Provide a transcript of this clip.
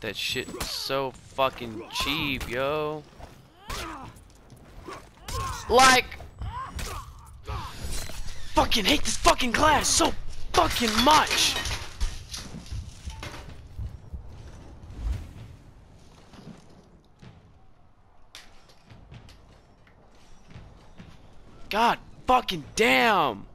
That shit is so fucking cheap, yo. Like, fucking hate this fucking class so fucking much. God fucking damn.